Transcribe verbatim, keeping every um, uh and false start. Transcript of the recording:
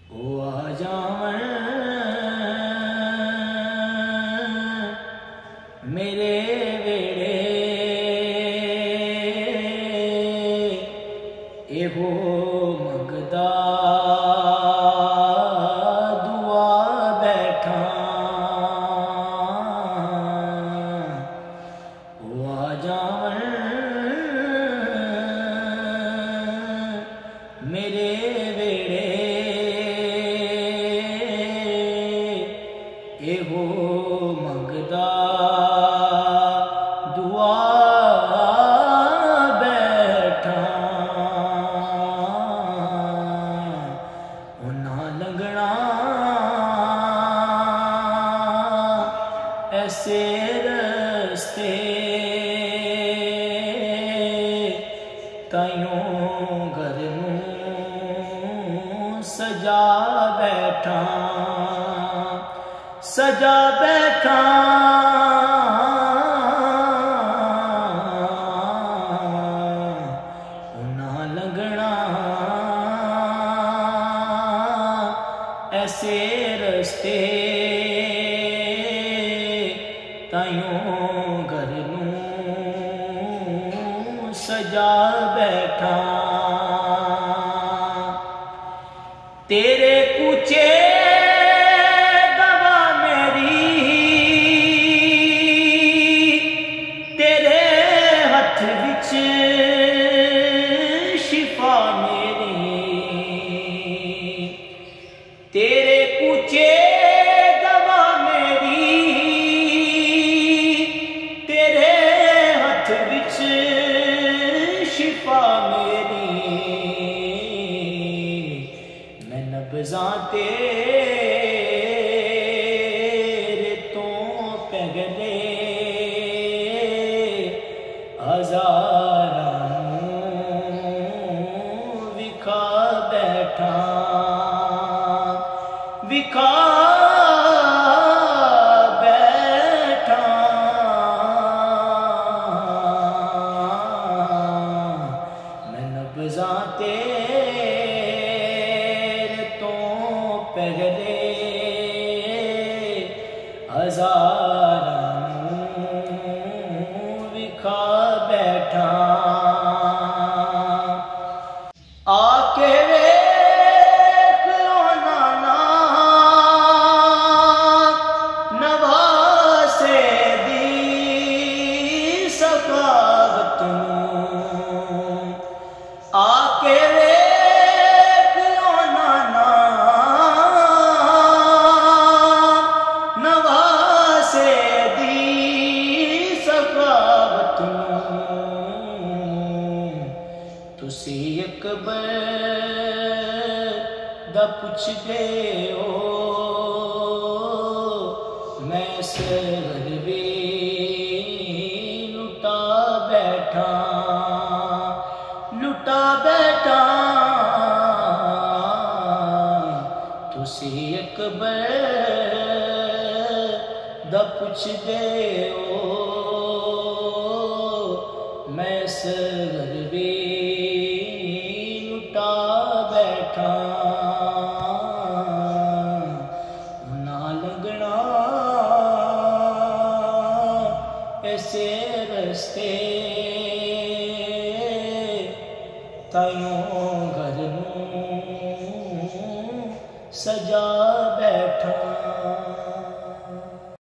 ओ आ जावन मेरे वेड़े एहो मंगदा दुआ बैठा। ओ आ जावन मेरे वेड़े एहो मंगदा दुआ बैठा। उन्हां लंघना ऐसे रस्ते ताइयों घर नूं सजा बैठा सजा बैठा। उन्हां लंघना ऐसे रस्ते ताइयों घर नूं सजा बैठा। तेरे पूछे दवा मेरी तेरे हथ विच शिफा मेरी। तेरे पूछे दवा मेरी तेरे हथ विच शिफा मेरी। मैं नब्ज़ां तेरे तो पगले हज़ारां विखा बैठा विखा बैठा। मैं नब्ज़ां तेरे तो पगले हज़ारां विखा बैठा। आके वेख लोना ना नवासे दी सखावत नूं। आके वेख लोना ना नवासे दी सखावत नूं। तुसी अकबर दा पुछदे हो मैं सर वे लुटा बैठा लुटा बैठा। तुसी अकबर दा पुछदे हो मैं सर वे लुटा बैठा। उन्हां लंघना ऐसे रस्ते ताइयों घर नूं सजा बैठा।